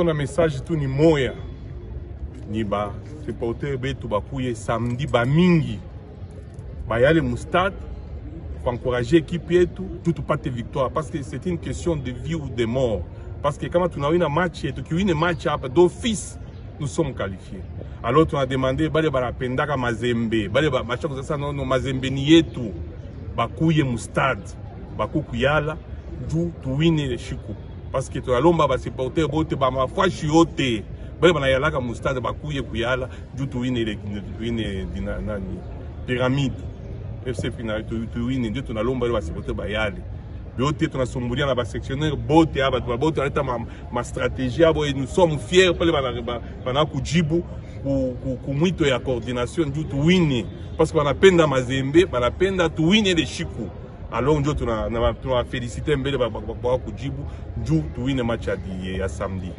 tuna message tu ni moya. Ni ba supporter betu bakuye samedi ba mingi. Ba yale mu stade pour encourager l'équipe yetu tout pas de victoire parce que c'est une question de vie ou de mort. Parce que quand on a eu un match et tu as un match d'office, nous sommes qualifiés. Alors on a demandé bale barapendaka Mazembe, bale ba machako sasa no Mazembe ni yetu. Bakuye mu stade, bakukuyala du tuwine le chiku. Parce que tu as lomba ba supporter bote ba mafashi yote. Bale bana yalaka mu stade bakuye kuyala du tuwine nani pyramide. FC final tuwine ndio tunalomba ba supporter bayale. Bote tunasumbulia na ba sectionnaire bote aba bote aleta ma stratégie abo et nous sommes fiers pale bana kujibu ku mwito ya coordination du tuwine parce que banapenda Mazembe banapenda tuwine de chiku. Alors ndio tuna féliciter mbele ba kujibu du tuwine match ya samedi.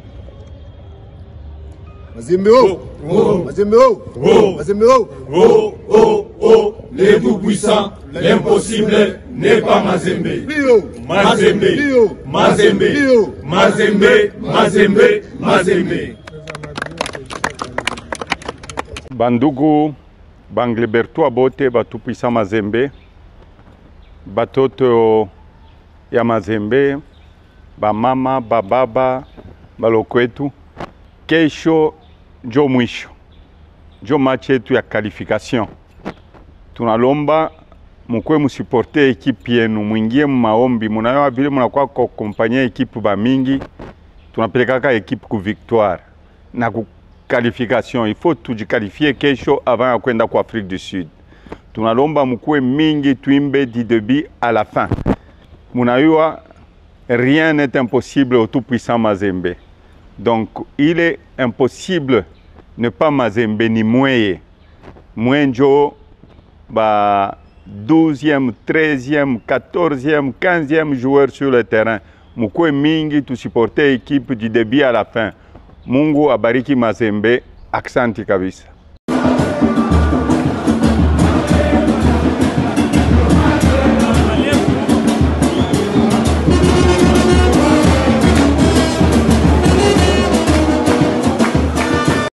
Mazembe oh, Mazembe oh, Mazembe oh, oh, oh, oh, les tout-puissants, l'impossible n'est pas Mazembe. Mazembe, Mazembe, Mazembe, Mazembe, Mazembe. Bandugu, Bangleberto abote, batu-puissant Mazembe, batoto ya Mazembe, bamama, bababa, balokwetu, kesho jo mwisho, jo match yetu ya qualification. Tunalomba mukwe musupporte ekipe yenu, mwingie maombi, munayo vile munakuwa kukompanyia ekipe ba mingi, tunapelekaka ekipe ku victoire na ku qualification. Il faut tujiqualifier kesho avant ya kwenda kwa Afrique du Sud. Tunalomba mukwe mingi tuimbe du début à la fin. Munayo rien n'est impossible au tout-puissant Mazembe. Donc, il est impossible ne pas Mazembe ni Mweye. Mwenjo, 12e, 13e, 14e, 15e joueur sur le terrain. Mukwe mingi tu supporter l'équipe du début à la fin. Mungu abariki Mazembe, aksanti kabisa.